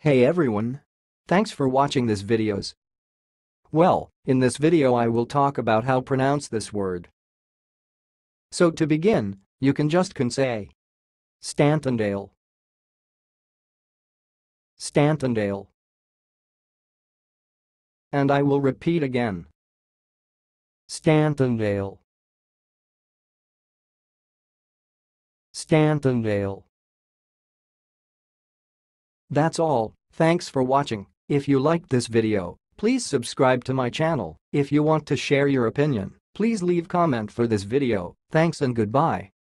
Hey everyone! Thanks for watching this videos. Well, in this video I will talk about how pronounce this word. So to begin, you can say Stantondale. Stantondale. And I will repeat again. Stantondale. Stantondale. That's all, thanks for watching. If you liked this video, please subscribe to my channel. If you want to share your opinion, please leave comment for this video. Thanks and goodbye.